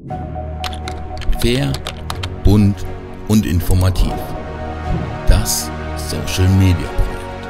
Fair, bunt und informativ. Das Social Media Projekt.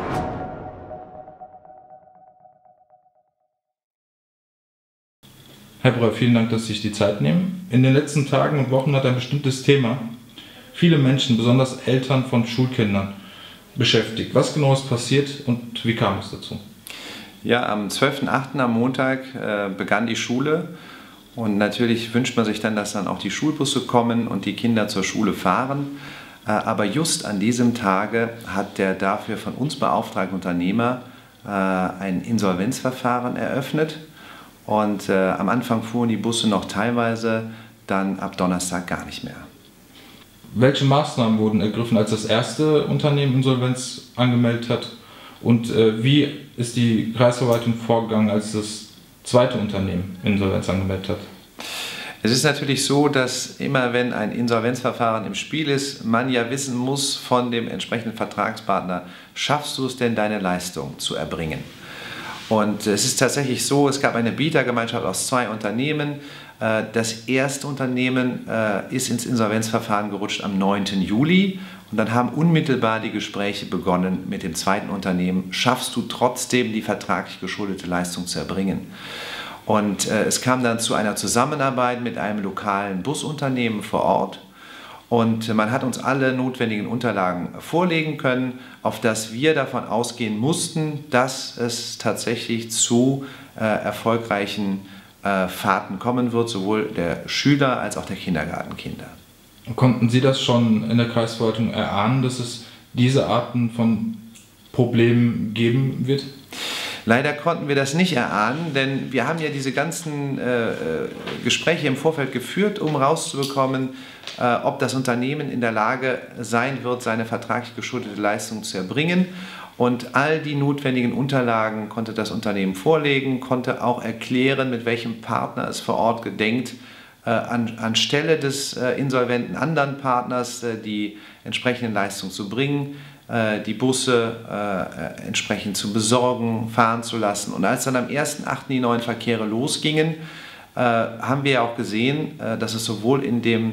Herr Breuer, vielen Dank, dass Sie sich die Zeit nehmen. In den letzten Tagen und Wochen hat ein bestimmtes Thema viele Menschen, besonders Eltern von Schulkindern, beschäftigt. Was genau ist passiert und wie kam es dazu? Ja, am 12.08. am Montag begann die Schule und natürlich wünscht man sich dann, dass dann auch die Schulbusse kommen und die Kinder zur Schule fahren. Aber just an diesem Tage hat der dafür von uns beauftragte Unternehmer ein Insolvenzverfahren eröffnet und am Anfang fuhren die Busse noch teilweise, dann ab Donnerstag gar nicht mehr. Welche Maßnahmen wurden ergriffen, als das erste Unternehmen Insolvenz angemeldet hat? Und wie ist die Kreisverwaltung vorgegangen, als das zweite Unternehmen Insolvenz angemeldet hat? Es ist natürlich so, dass immer wenn ein Insolvenzverfahren im Spiel ist, man ja wissen muss von dem entsprechenden Vertragspartner, schaffst du es denn, deine Leistung zu erbringen? Und es ist tatsächlich so, es gab eine Bietergemeinschaft aus 2 Unternehmen. Das erste Unternehmen ist ins Insolvenzverfahren gerutscht am 9. Juli und dann haben unmittelbar die Gespräche begonnen mit dem zweiten Unternehmen. Schaffst du trotzdem die vertraglich geschuldete Leistung zu erbringen? Und es kam dann zu einer Zusammenarbeit mit einem lokalen Busunternehmen vor Ort und man hat uns alle notwendigen Unterlagen vorlegen können, auf das wir davon ausgehen mussten, dass es tatsächlich zu erfolgreichen Fahrten kommen wird, sowohl der Schüler als auch der Kindergartenkinder. Konnten Sie das schon in der Kreisverwaltung erahnen, dass es diese Arten von Problemen geben wird? Leider konnten wir das nicht erahnen, denn wir haben ja diese ganzen Gespräche im Vorfeld geführt, um herauszubekommen, ob das Unternehmen in der Lage sein wird, seine vertraglich geschuldete Leistung zu erbringen. Und all die notwendigen Unterlagen konnte das Unternehmen vorlegen, konnte auch erklären, mit welchem Partner es vor Ort gedenkt, anstelle des insolventen anderen Partners die entsprechenden Leistungen zu bringen, die Busse entsprechend zu besorgen, fahren zu lassen. Und als dann am 1.8. die neuen Verkehre losgingen, haben wir ja auch gesehen, dass es sowohl in dem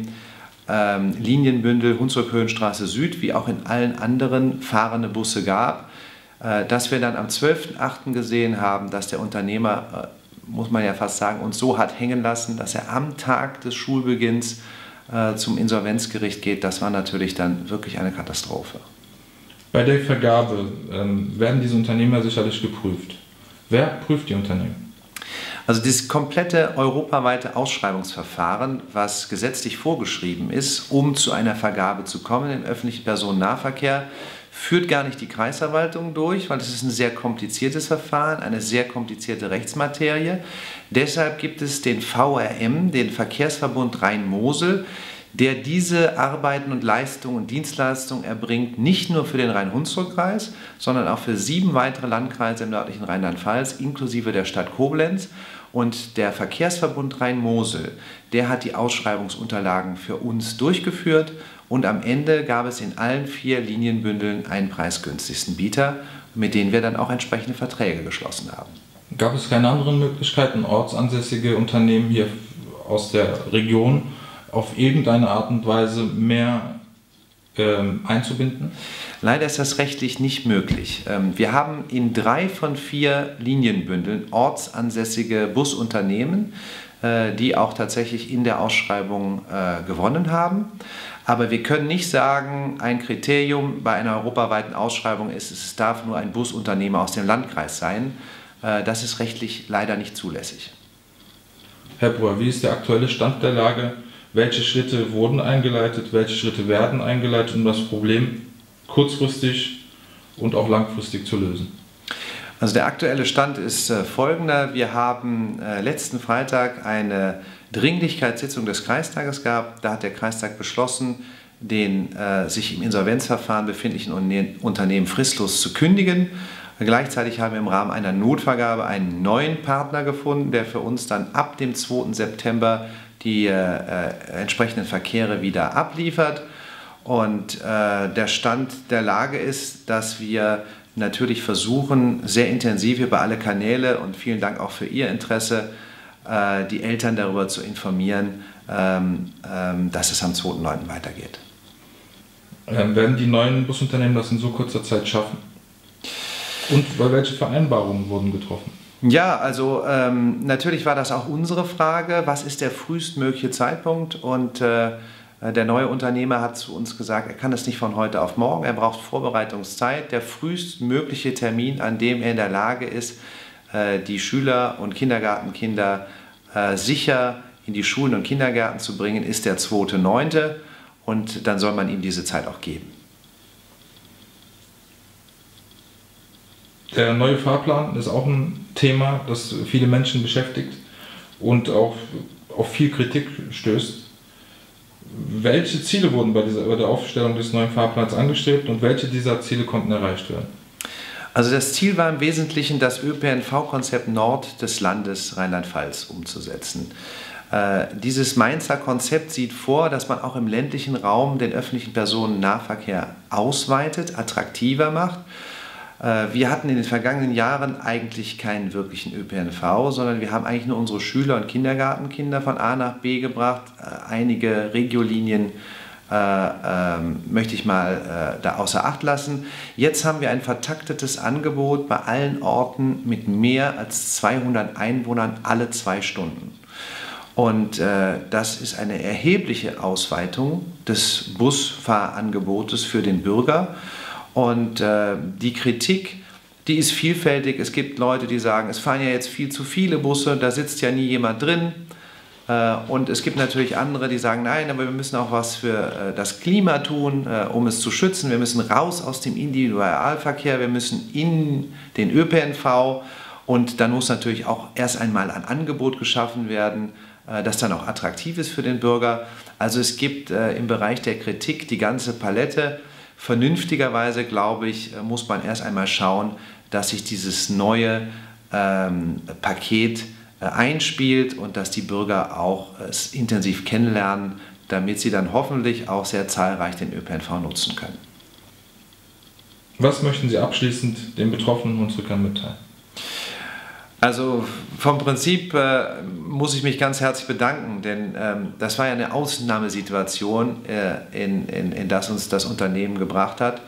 Linienbündel Hunsrück-Höhenstraße Süd wie auch in allen anderen fahrende Busse gab, dass wir dann am 12.8. gesehen haben, dass der Unternehmer, muss man ja fast sagen, uns so hat hängen lassen, dass er am Tag des Schulbeginns zum Insolvenzgericht geht. Das war natürlich dann wirklich eine Katastrophe. Bei der Vergabe werden diese Unternehmer sicherlich geprüft. Wer prüft die Unternehmen? Also das komplette europaweite Ausschreibungsverfahren, was gesetzlich vorgeschrieben ist, um zu einer Vergabe zu kommen im öffentlichen Personennahverkehr, führt gar nicht die Kreisverwaltung durch, weil es ist ein sehr kompliziertes Verfahren, eine sehr komplizierte Rechtsmaterie. Deshalb gibt es den VRM, den Verkehrsverbund Rhein-Mosel, der diese Arbeiten und Leistungen und Dienstleistungen erbringt, nicht nur für den Rhein-Hunsrück-Kreis, sondern auch für 7 weitere Landkreise im nördlichen Rheinland-Pfalz, inklusive der Stadt Koblenz. Und der Verkehrsverbund Rhein-Mosel, der hat die Ausschreibungsunterlagen für uns durchgeführt und am Ende gab es in allen 4 Linienbündeln einen preisgünstigsten Bieter, mit denen wir dann auch entsprechende Verträge geschlossen haben. Gab es keine anderen Möglichkeiten, ortsansässige Unternehmen hier aus der Region auf irgendeine Art und Weise mehr einzubinden? Leider ist das rechtlich nicht möglich. Wir haben in 3 von 4 Linienbündeln ortsansässige Busunternehmen, die auch tatsächlich in der Ausschreibung gewonnen haben. Aber wir können nicht sagen, ein Kriterium bei einer europaweiten Ausschreibung ist, es darf nur ein Busunternehmer aus dem Landkreis sein. Das ist rechtlich leider nicht zulässig. Herr Breuer, wie ist der aktuelle Stand der Lage? Welche Schritte wurden eingeleitet, welche Schritte werden eingeleitet, um das Problem kurzfristig und auch langfristig zu lösen? Also der aktuelle Stand ist folgender. Wir haben letzten Freitag eine Dringlichkeitssitzung des Kreistages gehabt. Da hat der Kreistag beschlossen, den sich im Insolvenzverfahren befindlichen Unternehmen fristlos zu kündigen. Gleichzeitig haben wir im Rahmen einer Notvergabe einen neuen Partner gefunden, der für uns dann ab dem 2. September die entsprechenden Verkehre wieder abliefert. Und der Stand der Lage ist, dass wir natürlich versuchen, sehr intensiv über alle Kanäle, und vielen Dank auch für Ihr Interesse, die Eltern darüber zu informieren, dass es am 2.9. weitergeht. Werden die neuen Busunternehmen das in so kurzer Zeit schaffen? Und welche Vereinbarungen wurden getroffen? Ja, also natürlich war das auch unsere Frage, was ist der frühestmögliche Zeitpunkt? Und der neue Unternehmer hat zu uns gesagt, er kann das nicht von heute auf morgen, er braucht Vorbereitungszeit. Der frühestmögliche Termin, an dem er in der Lage ist, die Schüler und Kindergartenkinder sicher in die Schulen und Kindergärten zu bringen, ist der 2.9. Und dann soll man ihm diese Zeit auch geben. Der neue Fahrplan ist auch ein Thema, das viele Menschen beschäftigt und auch auf viel Kritik stößt. Welche Ziele wurden bei der Aufstellung des neuen Fahrplans angestrebt und welche dieser Ziele konnten erreicht werden? Also das Ziel war im Wesentlichen, das ÖPNV-Konzept Nord des Landes Rheinland-Pfalz umzusetzen. Dieses Mainzer Konzept sieht vor, dass man auch im ländlichen Raum den öffentlichen Personennahverkehr ausweitet, attraktiver macht. Wir hatten in den vergangenen Jahren eigentlich keinen wirklichen ÖPNV, sondern wir haben eigentlich nur unsere Schüler und Kindergartenkinder von A nach B gebracht. Einige Regiolinien möchte ich mal da außer Acht lassen. Jetzt haben wir ein vertaktetes Angebot bei allen Orten mit mehr als 200 Einwohnern alle 2 Stunden. Und das ist eine erhebliche Ausweitung des Busfahrangebotes für den Bürger. Und die Kritik, die ist vielfältig. Es gibt Leute, die sagen, es fahren ja jetzt viel zu viele Busse, da sitzt ja nie jemand drin. Und es gibt natürlich andere, die sagen, nein, aber wir müssen auch was für das Klima tun, um es zu schützen. Wir müssen raus aus dem Individualverkehr, wir müssen in den ÖPNV. Und dann muss natürlich auch erst einmal ein Angebot geschaffen werden, das dann auch attraktiv ist für den Bürger. Also es gibt im Bereich der Kritik die ganze Palette. Vernünftigerweise, glaube ich, muss man erst einmal schauen, dass sich dieses neue Paket einspielt und dass die Bürger auch es intensiv kennenlernen, damit sie dann hoffentlich auch sehr zahlreich den ÖPNV nutzen können. Was möchten Sie abschließend den Betroffenen und Rückern mitteilen? Also vom Prinzip muss ich mich ganz herzlich bedanken, denn das war ja eine Ausnahmesituation, in das uns das Unternehmen gebracht hat.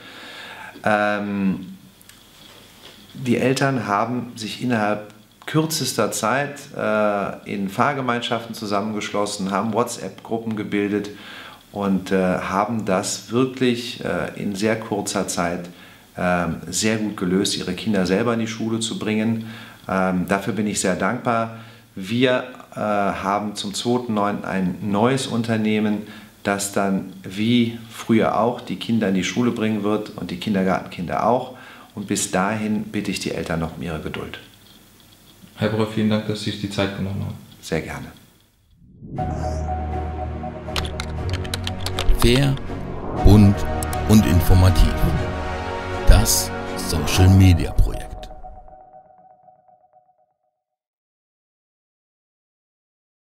Die Eltern haben sich innerhalb kürzester Zeit in Fahrgemeinschaften zusammengeschlossen, haben WhatsApp-Gruppen gebildet und haben das wirklich in sehr kurzer Zeit sehr gut gelöst, ihre Kinder selber in die Schule zu bringen. Dafür bin ich sehr dankbar. Wir haben zum 2.9. ein neues Unternehmen, das dann wie früher auch die Kinder in die Schule bringen wird und die Kindergartenkinder auch. Und bis dahin bitte ich die Eltern noch um ihre Geduld. Herr Breuer, vielen Dank, dass Sie sich die Zeit genommen haben. Sehr gerne. Fair, bunt und informativ. Das Social Media Projekt.